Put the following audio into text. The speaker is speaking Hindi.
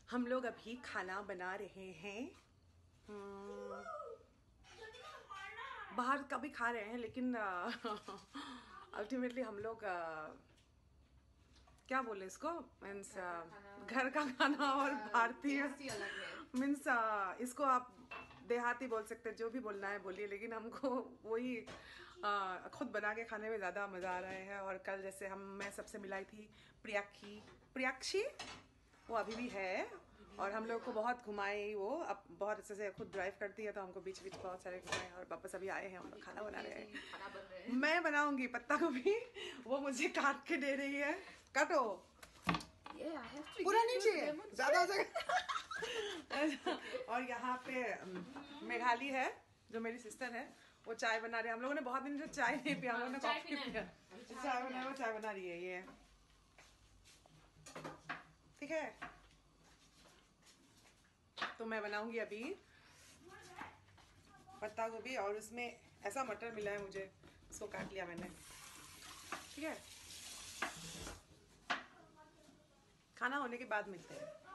हम लोग अभी खाना बना रहे हैं। बाहर का भी खा रहे हैं, लेकिन अल्टीमेटली हम लोग क्या बोले इसको, मीन्स घर का खाना और भारतीय मीन्स इसको आप देहाती बोल सकते हैं, जो भी बोलना है बोलिए, लेकिन हमको वही खुद बना के खाने में ज़्यादा मज़ा आ रहे हैं। और कल जैसे मैं सबसे मिलाई थी प्रियाक्षी, वो अभी भी है और हम लोग को बहुत घुमाए। वो अब बहुत अच्छे से खुद ड्राइव करती है, तो हमको बीच बीच बहुत सारे घुमाए और वापस अभी आए हैं। हम लोग खाना बना रहे हैं। मैं बनाऊंगी पत्ता गोभी, वो मुझे काट के दे रही है। काटो, पूरा नहीं चाहिए, ज्यादा हो जाएगा। और यहाँ पे मेघाली है जो मेरी सिस्टर है, वो चाय बना रही है। हम लोगों ने बहुत दिन से चाय नहीं पिया, हम लोगों ने कॉफी पिया। चाय बना, वो चाय बना रही है ये, ठीक है। तो मैं बनाऊंगी अभी पत्ता गोभी, और उसमें ऐसा मटर मिला है मुझे, उसको काट लिया मैंने, ठीक है। खाना होने के बाद मिलते हैं।